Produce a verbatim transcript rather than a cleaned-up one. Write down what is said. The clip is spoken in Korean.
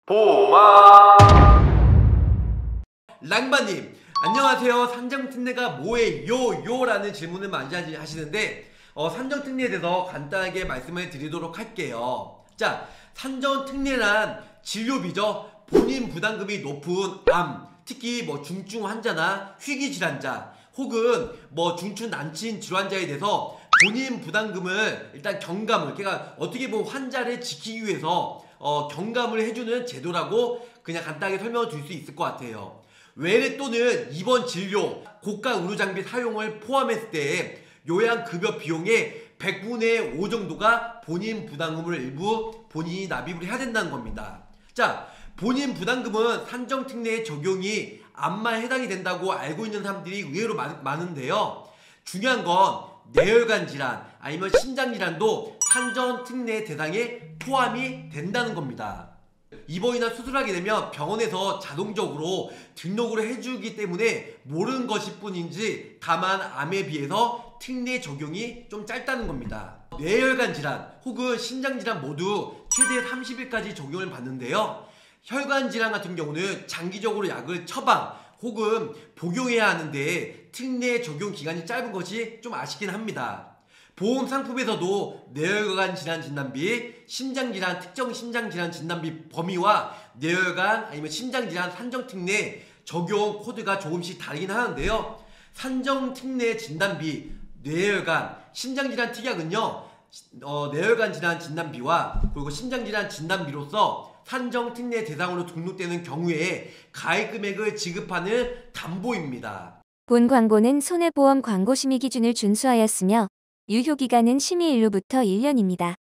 보마 랑바님 안녕하세요. 산정특례가 뭐예요? 요 라는 질문을 많이 하시는데 어, 산정특례에 대해서 간단하게 말씀을 드리도록 할게요. 자, 산정특례란 진료비죠. 본인 부담금이 높은 암, 특히 뭐 중증 환자나 희귀질환자 혹은 뭐 중증 난치인 질환자에 대해서 본인 부담금을 일단 경감을, 그러니까 어떻게 보면 환자를 지키기 위해서 어, 경감을 해주는 제도라고 그냥 간단하게 설명을 드릴 수 있을 것 같아요. 외래 또는 입원 진료, 고가 의료 장비 사용을 포함했을 때 요양급여 비용의 백분의 오 정도가 본인 부담금을 일부 본인이 납입을 해야 된다는 겁니다. 자, 본인 부담금은 산정특례 적용이 암만 해당이 된다고 알고 있는 사람들이 의외로 많, 많은데요. 중요한 건 뇌혈관 질환 아니면 심장 질환도 산정특례 대상에 포함이 된다는 겁니다. 입원이나 수술하게 되면 병원에서 자동적으로 등록을 해주기 때문에 모르는 것일 뿐인지 다만 암에 비해서 특례 적용이 좀 짧다는 겁니다. 뇌혈관 질환 혹은 심장 질환 모두 최대 삼십 일까지 적용을 받는데요. 혈관 질환 같은 경우는 장기적으로 약을 처방 혹은 복용해야 하는데 특례 적용 기간이 짧은 것이 좀 아쉽긴 합니다. 보험 상품에서도 뇌혈관 질환 진단비, 심장질환 특정 심장질환 진단비 범위와 뇌혈관 아니면 심장질환 산정특례 적용 코드가 조금씩 다르긴 하는데요. 산정특례 진단비, 뇌혈관, 심장질환 특약은요 어, 뇌혈관 질환 진단비와 그리고 심장질환 진단비로서 산정특례 대상으로 등록되는 경우에 가입 금액을 지급하는 담보입니다. 본 광고는 손해보험 광고 심의 기준을 준수하였으며 유효기간은 심의일로부터 일 년입니다.